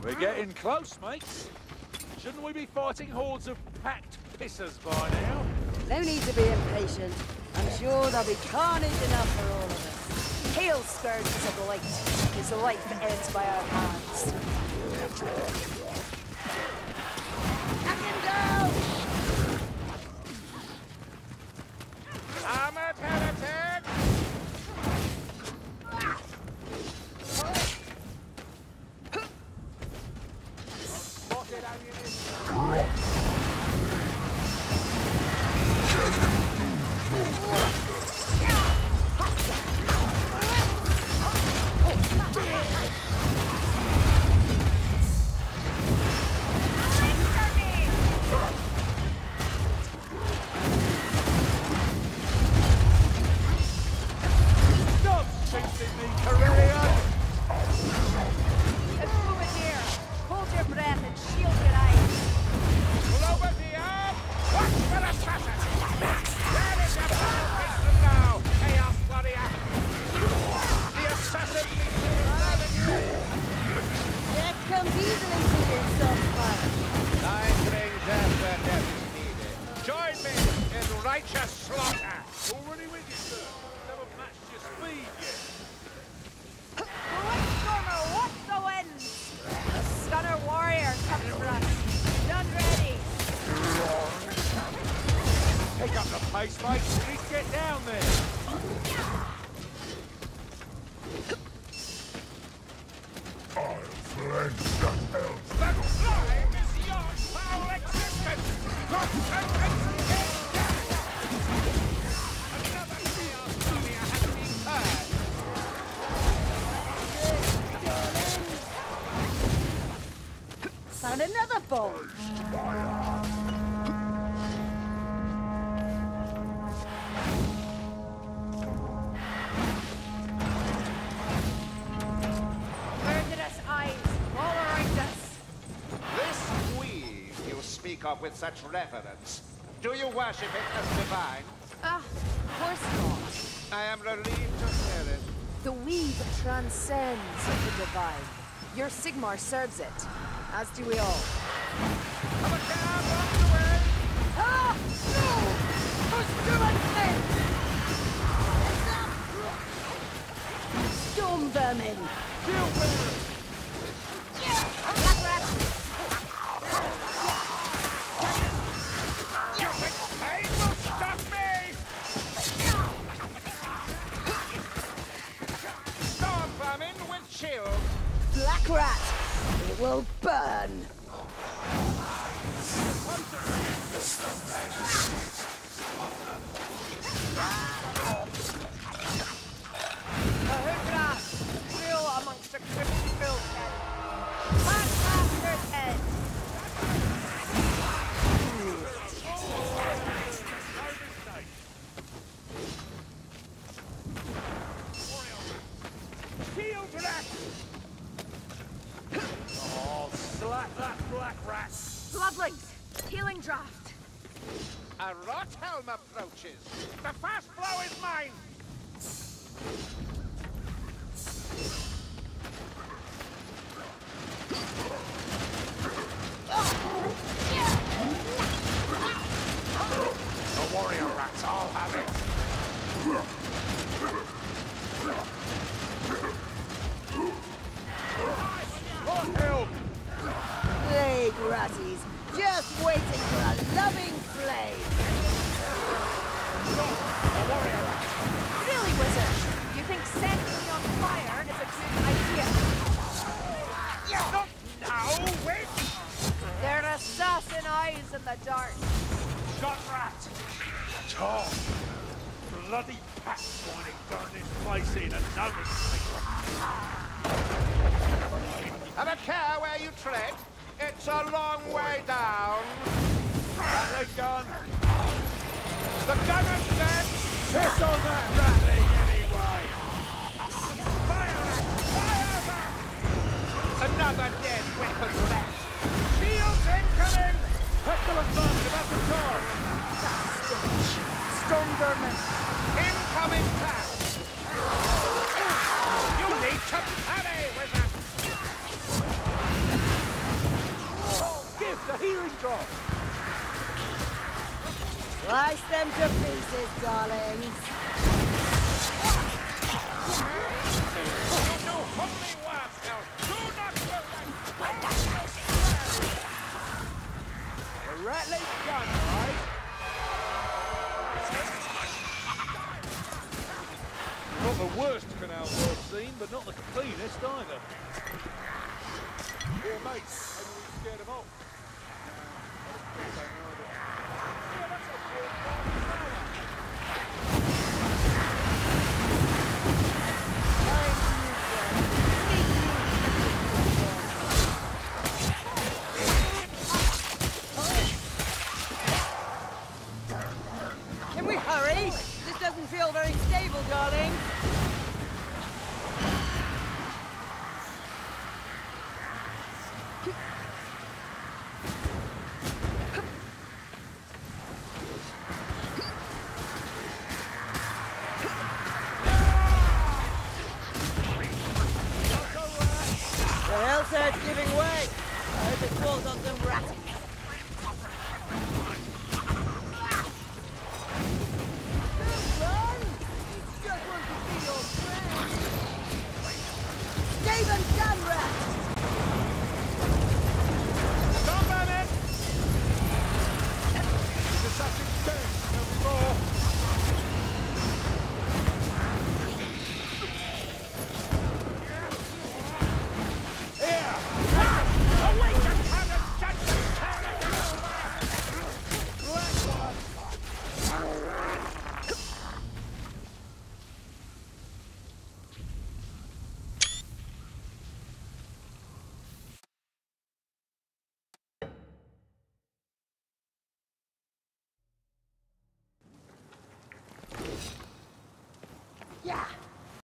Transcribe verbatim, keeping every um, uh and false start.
We're getting close, mates. Shouldn't we be fighting hordes of packed pissers by now? No need to be impatient. I'm sure there'll be carnage enough for all of us. Hail scourges of light. His life ends by our hands. Let him go! I'm a penitent! Spotted ammunition. Righteous slaughter! Already with you, sir. Never matched your speed yet. Stormer, what's the wind? The Stunner Warrior comes for us. Done ready. Pick up the pace, mate. Please get down there. I'll cleanse the hell. The crime is your foul existence! Your sentence is another Chaos Warrior has been heard! Found another bomb! Murderous eyes all around us. This weave you speak of with such reverence, do you worship it as divine? Ah, of course not. I am relieved to hear it. The weave transcends the divine. Your Sigmar serves it, as do we all. Have a cab on the way! Ah! No! Who's doing this? Storm vermin! Shield bearer! Black rat! You think pain will stop me? Storm vermin with shield. Black rat! It will burn! A hookgrass, real amongst the crypt-filled head. Packmaster's head. Shield rat! Oh, slap that black rat! Bloodlings, healing draft. A rot helm approaches. The fast blow is mine. The warrior rats all have it. Hot help! Plague ratties! Just waiting for a loving flame! Really, wizard? You think setting me on fire is a good idea? Not now, wait! They're assassin eyes in the dark. Shot rat! Tom! Bloody pack swine turned this place in and noticed me. Have a care where you tread. It's a long way down. Got the gun! The gunner's dead. Piss on that rattling anyway! Fire! Fire back! Another dead weapon left. Shields incoming! Excellent fun, about the car! Storm vermin! Incoming pack! You need to parry with that! drop. Slice them to pieces, darlings. No holy wives now. Do not go The Rattling gun, right? Not the worst canal I've seen, but not the cleanest either. Here, mate. Maybe we scared them off. Can we hurry? This doesn't feel very stable, darling. The hillside's giving way. I hope it falls on some rats.